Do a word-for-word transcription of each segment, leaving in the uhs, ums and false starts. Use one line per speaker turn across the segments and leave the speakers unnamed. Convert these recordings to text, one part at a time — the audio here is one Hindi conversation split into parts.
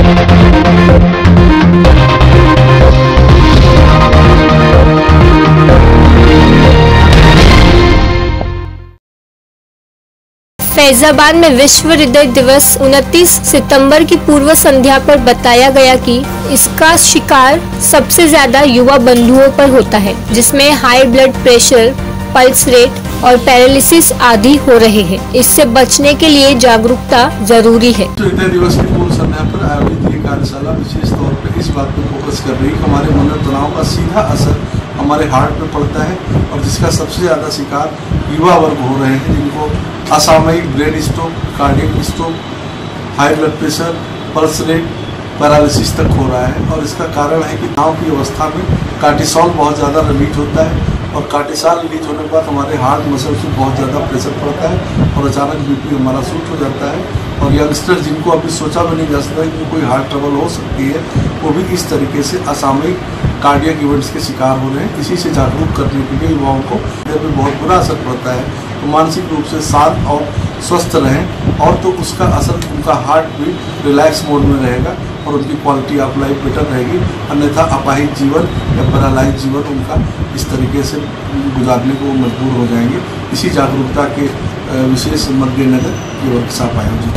फैजाबाद में विश्व हृदय दिवस उनतीस सितंबर की पूर्व संध्या पर बताया गया कि इसका शिकार सबसे ज्यादा युवा बंधुओं पर होता है, जिसमें high blood pressure, pulse rate और पैरालिसिस आदि हो रहे हैं। इससे बचने के लिए जागरूकता जरूरी है।
हृदय दिवस की पूर्व संध्या पर आयोजित ये कार्यशाला विशेष तौर पर इस बात पर फोकस कर रही है कि हमारे मन तनाव का सीधा असर हमारे हार्ट पे पड़ता है और जिसका सबसे ज़्यादा शिकार युवा वर्ग हो रहे हैं, जिनको असामयिक brain stroke, cardiac stroke, high blood pressure, pulse rate, paralysis तक हो रहा है। और इसका कारण है कि तनाव की अवस्था में कार्टिसोल बहुत ज़्यादा रिलीज होता है और कार्टिसोल रिलीज होने के बाद हमारे हार्ट मसल्स में बहुत ज़्यादा प्रेशर पड़ता है और अचानक बीपी हमारा शूट हो जाता है। और यंगस्टर जिनको अभी सोचा भी नहीं जा सकता कि कोई हार्ट ट्रबल हो सकती है, वो भी इस तरीके से असामयिक कार्डियक इवेंट्स के शिकार हो रहे हैं। इसी से जागरूक करने के लिए युवाओं को हृदय पर बहुत बुरा असर पड़ता है, तो मानसिक रूप से शांत और स्वस्थ रहें और तो उसका असर उनका हार्ट भी रिलैक्स मोड में रहेगा और उनकी क्वालिटी ऑफ लाइफ बेटर रहेगी। अन्यथा अपाहिज जीवन या पैरालाइज जीवन उनका इस तरीके से गुजारने को मजबूर हो जाएंगे। इसी जागरूकता के विशेष मद्देनजर ये वर्कशॉप आयोजित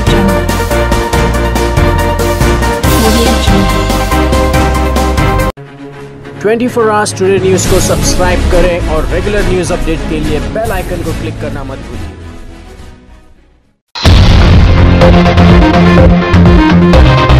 twenty four hours today news को सब्सक्राइब करें और रेगुलर न्यूज़ अपडेट के लिए बेल आइकन को क्लिक करना मत भूलिए।